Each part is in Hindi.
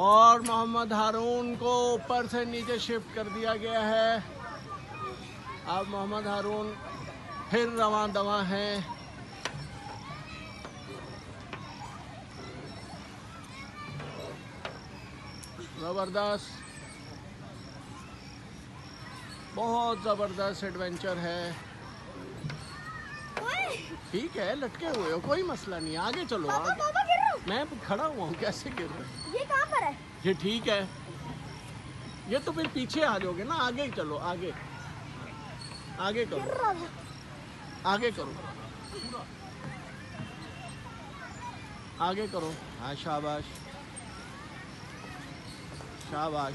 और मोहम्मद हारून को ऊपर से नीचे शिफ्ट कर दिया गया है। अब मोहम्मद हारून फिर रवां दवा हैं। ज़बरदस्त, बहुत ज़बरदस्त एडवेंचर है। ठीक है, लटके हुए हो, कोई मसला नहीं, आगे चलो। पापा, पापा गिर रहा हूं। मैं खड़ा हुआ हूँ, कैसे गिर रहे हो? ये कहाँ पर है? ये ठीक है, ये तो फिर पीछे आ जाओगे ना, आगे ही चलो, आगे आगे गिर करो, रहा था। आगे करो, आगे करो। हाँ, शाबाश शाबाश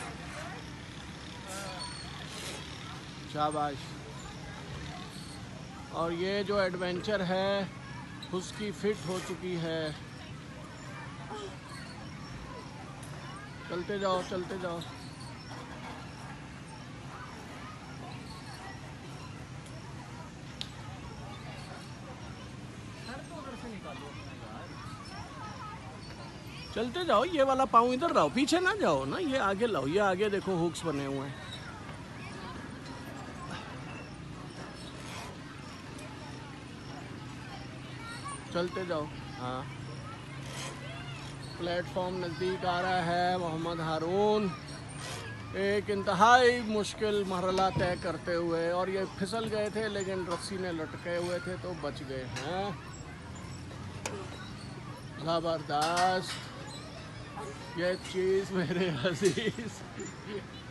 शाबाश। और ये जो एडवेंचर है उसकी फिट हो चुकी है। चलते जाओ, चलते जाओ। चलते जाओ, ये वाला पाँव इधर लाओ, पीछे ना जाओ ना, ये आगे लाओ, ये आगे देखो हुक्स बने हुए हैं। चलते जाओ। हाँ, प्लेटफॉर्म नज़दीक आ रहा है। मोहम्मद हारून एक इंतहाई मुश्किल मरहला तय करते हुए, और ये फिसल गए थे लेकिन रस्सी में लटके हुए थे तो बच गए हैं। ज़बरदस्त ये चीज़ मेरे अजीज।